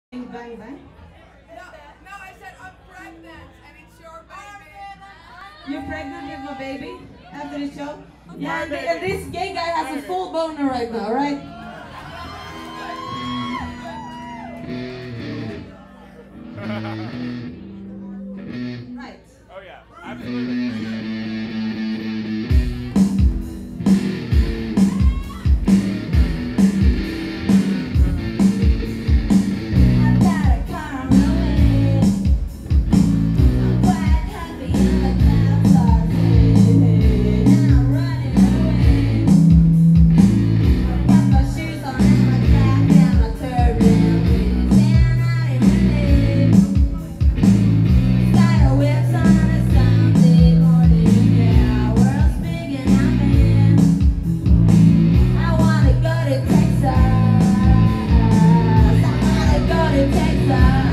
Bang, bang, bang. No, I said I'm pregnant and it's your baby. You're pregnant with my baby after the show? Yeah, and this gay guy has a full boner right now, right? Right. Oh yeah, absolutely. Texas.